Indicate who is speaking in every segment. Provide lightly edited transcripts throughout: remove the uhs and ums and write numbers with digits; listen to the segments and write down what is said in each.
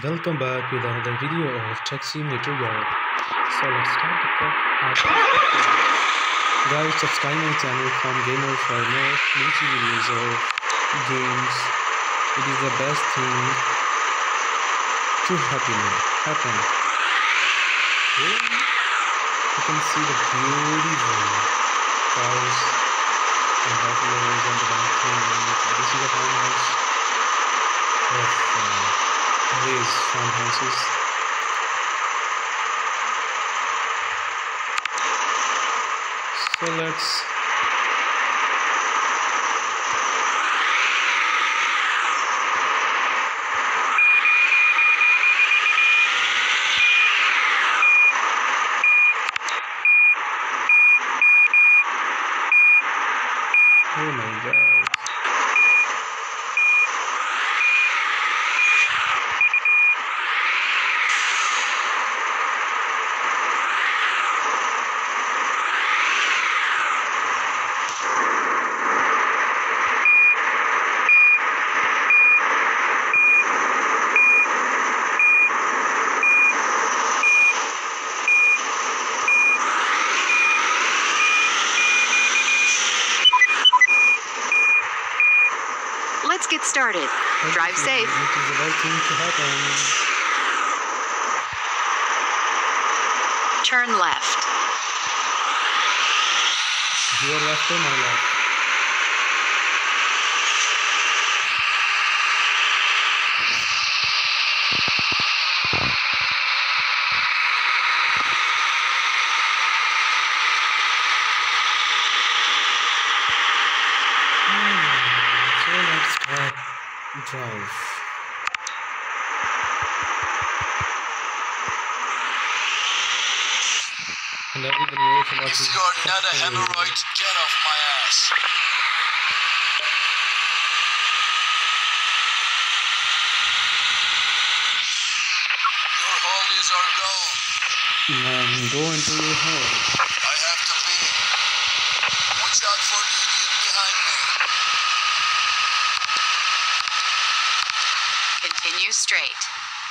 Speaker 1: Welcome back with another video of Tech Simulator Europe. So let's start the podcast. Guys, subscribe my channel Fun Gamer for more fancy videos of games. It is the best thing to happen. You can see the beautiful cows and buffaloes and the mountains. This is the farmhouse of these farmhouses. So let's oh my god.
Speaker 2: Let's get started. Drive safe.
Speaker 1: It is the right thing to happen.
Speaker 2: Turn left.
Speaker 1: Your left or my left? So let's start drive. And everybody also watches.
Speaker 3: If you're not a hemorrhoid, get off my ass. Your hole is our goal.
Speaker 1: Go into your hole.
Speaker 3: I have to pee. Watch out for the idiot behind me.
Speaker 2: Continue straight.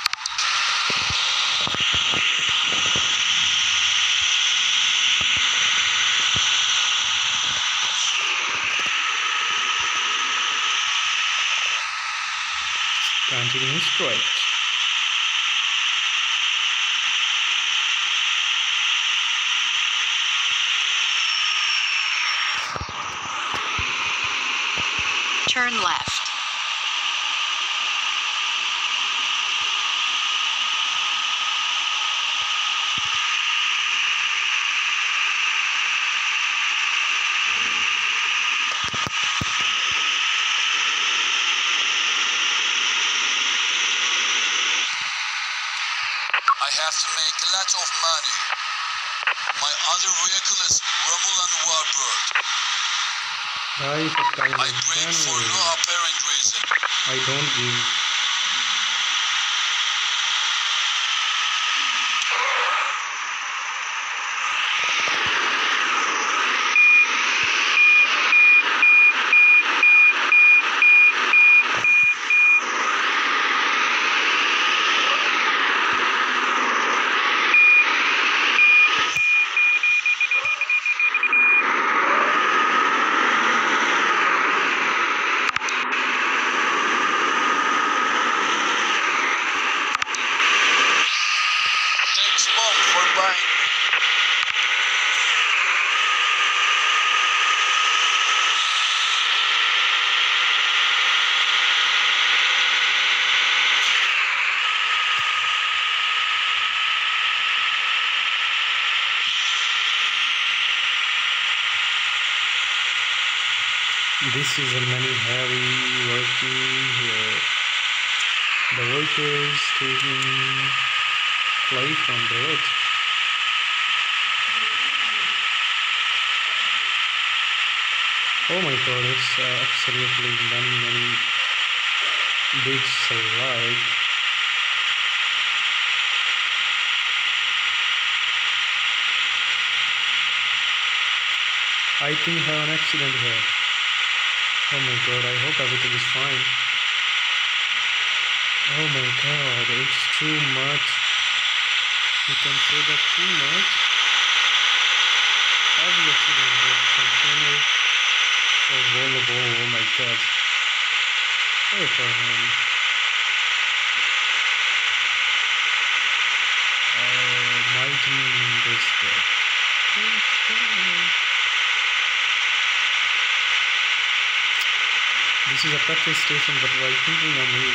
Speaker 1: Continue straight.
Speaker 2: Turn left.
Speaker 3: I have to make a lot of money. My other vehicle is Romulan Warbird.
Speaker 1: Guys, subscribe my
Speaker 3: I brake for no
Speaker 1: channel.
Speaker 3: apparent reason.
Speaker 1: I don't give.
Speaker 3: Thanks, Mom, for buying me.
Speaker 1: This is a many heavy working here. The workers taking clay from the road. Oh my god, it's absolutely many big slide. I think I have an accident here. Oh my god, I hope everything is fine. Oh my god, it's too much. You can say that too much. Heavy accident with some tunnel or Volvo. Oh my god. Sorry for him. Might mean this bit. This is a petrol station, but while thinking on it,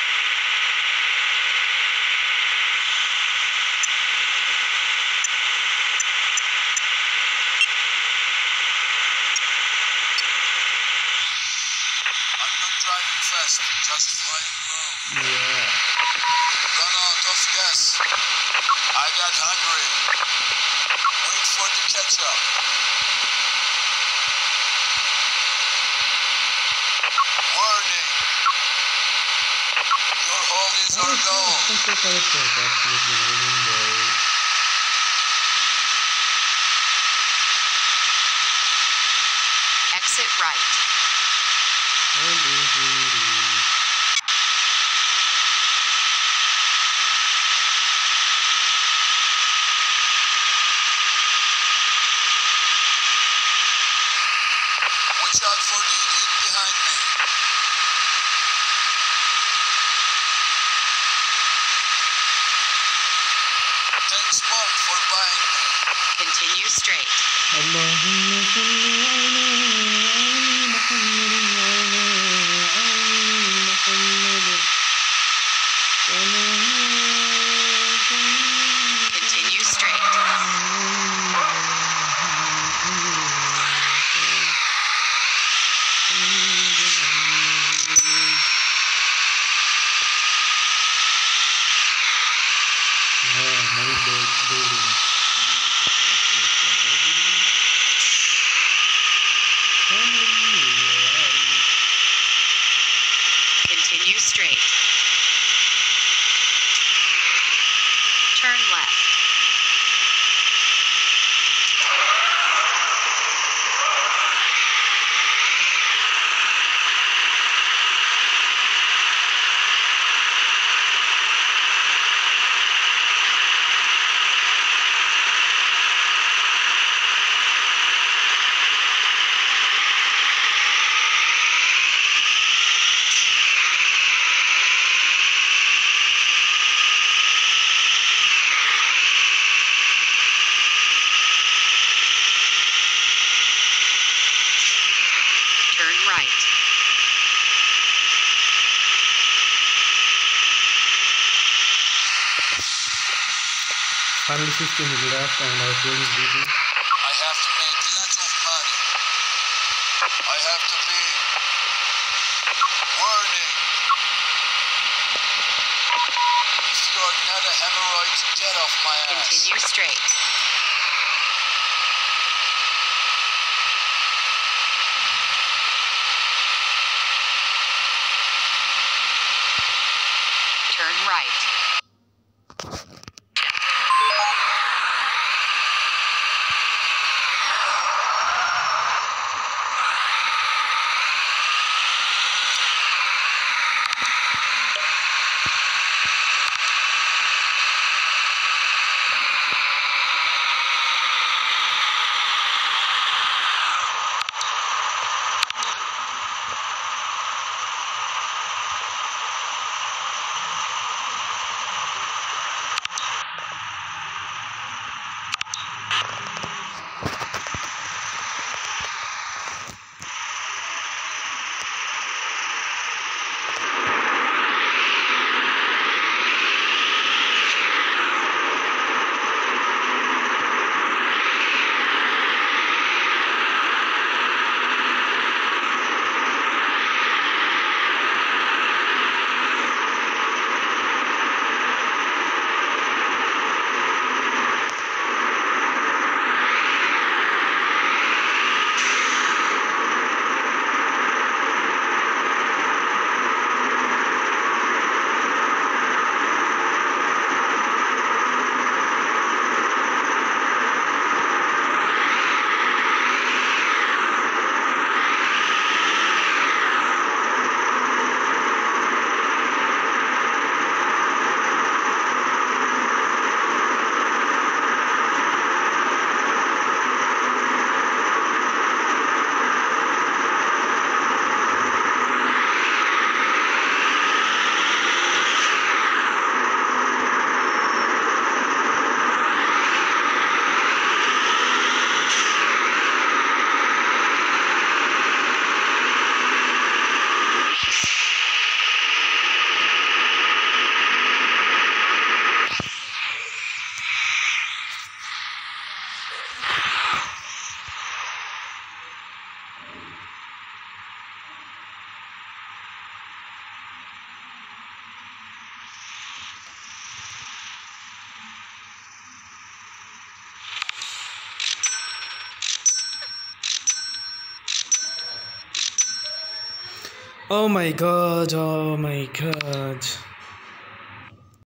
Speaker 3: I'm not driving fast, just flying low.
Speaker 1: yeah.
Speaker 3: Run out of gas. I got hungry. Wait for the ketchup. Warning. Your holidays are gone.
Speaker 1: Simple character, absolutely amazing boy.
Speaker 2: Exit right.
Speaker 3: Watch out for the idiot behind me. Thanks, Mom, for buying me.
Speaker 2: Continue straight.
Speaker 1: Allahumma salli ala
Speaker 2: Continue straight. Continue straight. Turn left. Turn right.
Speaker 1: Finally 15 minutes left and our phone is beating.
Speaker 3: I have to make lots of money. I have to be. Warning. If you are not a hemorrhoid, get off my ass.
Speaker 2: Continue straight. Turn right.
Speaker 1: Oh my god, oh my god.